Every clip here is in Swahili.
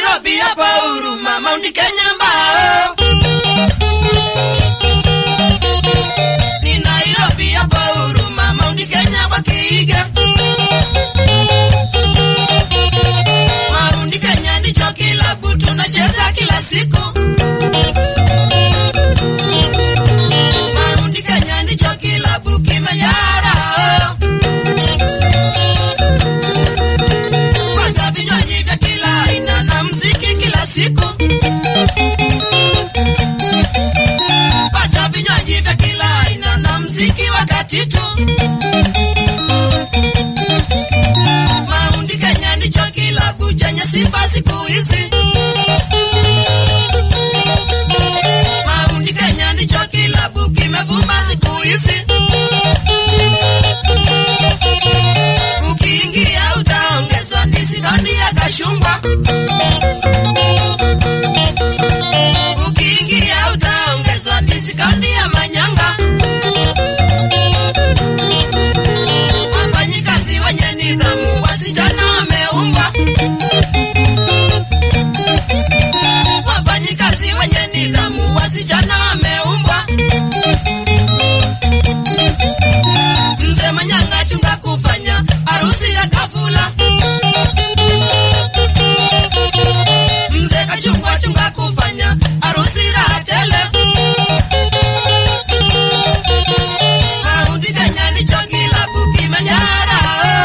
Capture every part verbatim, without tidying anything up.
Nairobi hapa huruma Mount Kenya mbao. Ni Nairobi hapa huruma Mount Kenya wakiiga. Mount Kenya ndicho kilabu tunacheza kila siku. Mount Kenya ndicho kilabu kimeyara. Pata vinywaji vya kila aina na muziki kila siku. Pata vinywaji vya kila aina na muziki wa Katitu. Mount Kenya ndicho kilabu chenye sifa siku hizi. Mount Kenya ndicho kilabu kimevuma siku hizi. Ukiingia utaongezwa discount ya kashungwa. Ukiingia utaongezwa discount ya manyanga. Wafanyikazi wenye nidhamu wasichana wameumbwa. Wafanyikazi wenye nidhamu wasichana wameumbwa. Mzee Manyanga chunga kufanya harusi ya ghafula. Mzee Kachungwa chunga kufanya harusi raha tele. Mount Kenya ndicho kilabu kimenyara.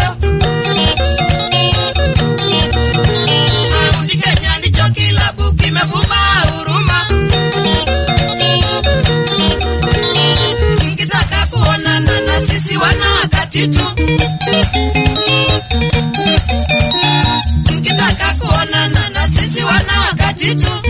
Mount Kenya ndicho kilabu kimevuma huruma. Mkitaka kuonana na sisi wana Katitu. Mkitaka kuonana na sisi wana Katitu.